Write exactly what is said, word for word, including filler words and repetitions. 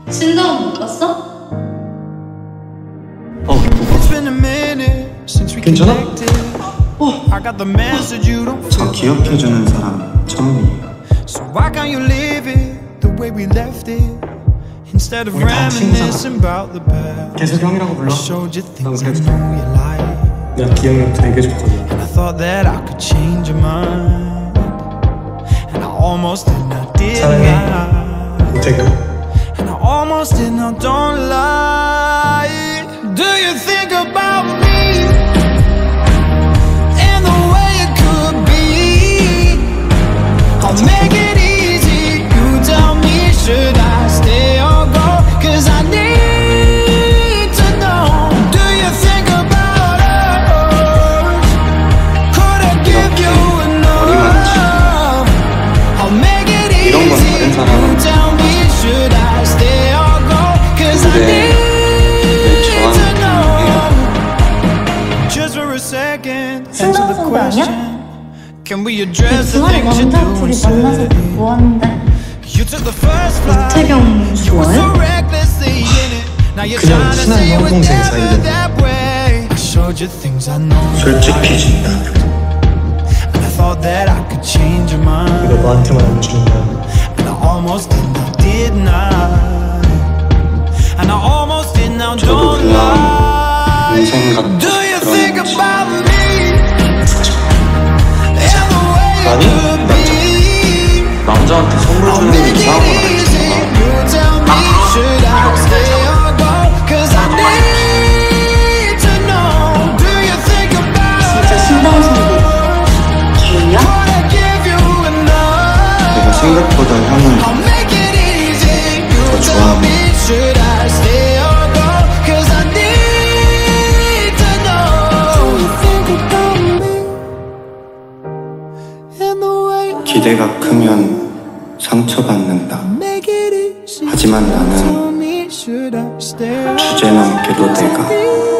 신다운 못 봤어? 어, 괜찮아? 어. 저 기억해주는 사람 처음이에요. 우리 다 친구잖아. 계속 형이라고 불러. 난 그래도 난 기억이 되게 좋거든. 사랑해, 우태경. Almost did not, don't lie. Do you think about me and the way it could be? I'll make it easy. You tell me, should I stay or go? Cause I need to know. Do you think about us? Could I give you enough? I'll make it easy. You tell me, should I stay or go? Cause I need to know. Just for a second, answer the question. Can we address the things you do and say? You took the first flight. You were so recklessly in it. Now you're trying to say it was never that way. I showed you things I know. 솔직해진다. And I thought that I could change your mind. 이거 너한테만 안 주는 거야. And I almost did not, did not. And I almost did not, don't lie. Do you think about me? And the way it could be? 남자한테 선물 주는 게 이상한 건 아니잖아. You tell me, should I stay or go? Cause I need to know. Do you think about it? 진짜 신다운 선배 개야? Could I give you enough? 내가 생각보다 형을 I'll make it easy. You 더 tell 좋아하네. me, should I stay or go? Cause I need to know. Do you think about me? And the way 기대가 크면 상처받는다. make it easy. 하지만 나는 Tell me, should I stay or 주제 넘게도 내가